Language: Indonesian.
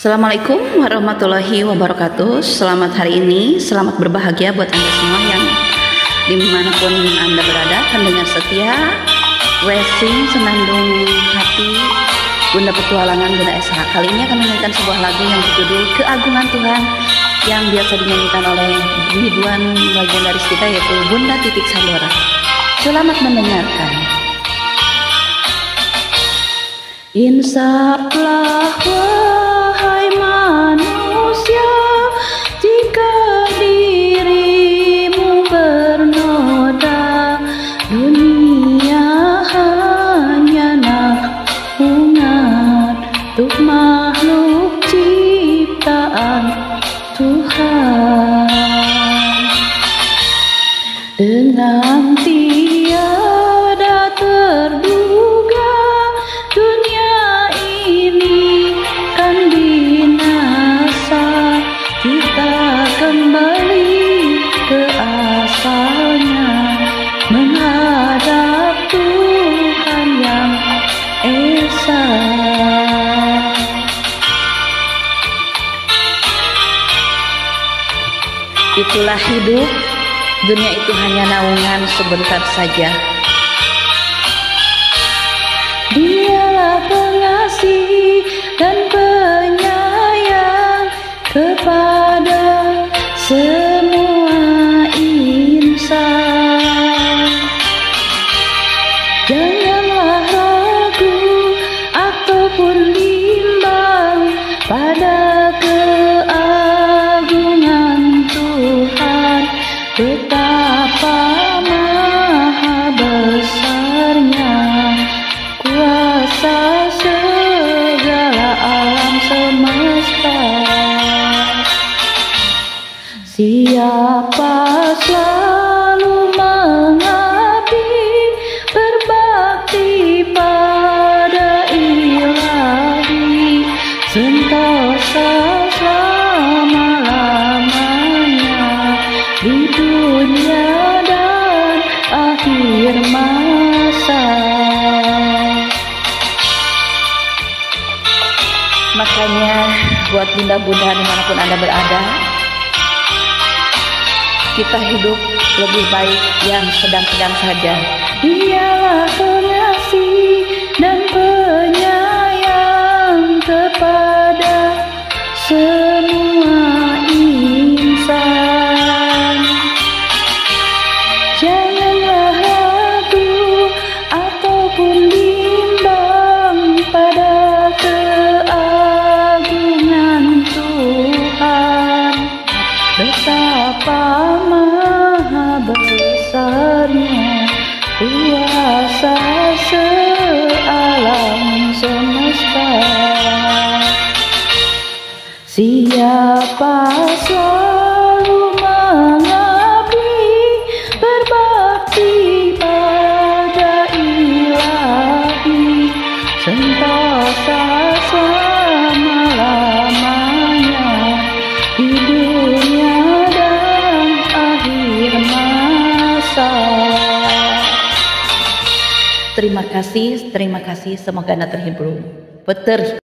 Assalamualaikum warahmatullahi wabarakatuh. Selamat hari ini, selamat berbahagia buat Anda semua yang dimanapun Anda berada. Kan dengan setia Racing Senandung Hati Bunda Petualangan Bunda SH. Kali ini akan menyanyikan sebuah lagu yang berjudul Keagungan Tuhan, yang biasa dinyanyikan oleh biduan legendaris kita, yaitu Bunda Titik Sandora. Selamat mendengarkan. Insaflah wahai manusia, jika dirimu bernoda, dunia hanya naungan untuk makhluk ciptaan Tuhan. Dengan tiada terduga dunia ini kan binasa, kita kembali ke asalnya, menghadap Tuhan yang esa. Itulah hidup, dunia itu hanya naungan sebentar saja. Dialah pengasih dan penyayang kepada semua insan. Janganlah ragu ataupun bimbang pada keagungan Tuhan, betapa maha besarnya kuasa segala alam semesta. Siapa selalu mengabdi berbakti pada Ilahi, sentosa selama-lamanya di dunia dan akhir masa. Makanya buat bunda-bunda dimanapun Anda berada, kita hidup lebih baik yang sedang-sedang saja. Dialah pengasih dan penyayang kepada semua insan. Janganlah ragu ataupun bimbang pada keagungan Tuhan, betapa maha besarnya kuasa sealam semesta. Siapa selalu mengabdi berbakti pada Ilahi, sentosa selama-lamanya di dunia dan akhir masa. Terima kasih, semoga Anda terhibur. Peter.